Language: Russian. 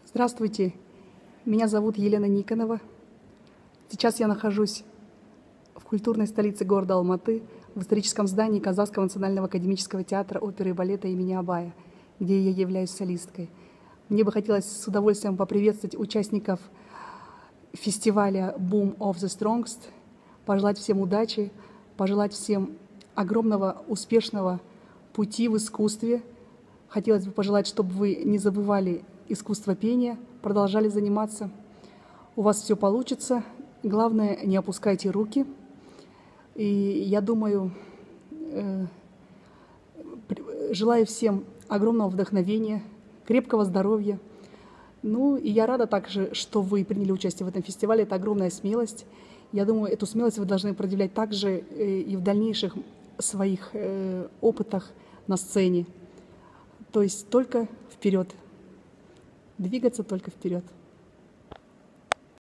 Здравствуйте, меня зовут Елена Никонова. Сейчас я нахожусь в культурной столице города Алматы, в историческом здании Казахского национального академического театра оперы и балета имени Абая, где я являюсь солисткой. Мне бы хотелось с удовольствием поприветствовать участников фестиваля Boom of the Strongest, пожелать всем удачи, пожелать всем огромного успешного пути в искусстве. Хотелось бы пожелать, чтобы вы не забывали искусство пения, продолжали заниматься. У вас все получится. Главное, не опускайте руки. И я думаю, желаю всем огромного вдохновения, крепкого здоровья. Ну, и я рада также, что вы приняли участие в этом фестивале. Это огромная смелость. Я думаю, эту смелость вы должны проявлять также и в дальнейших своих опытах на сцене. То есть только вперед. Двигаться только вперед.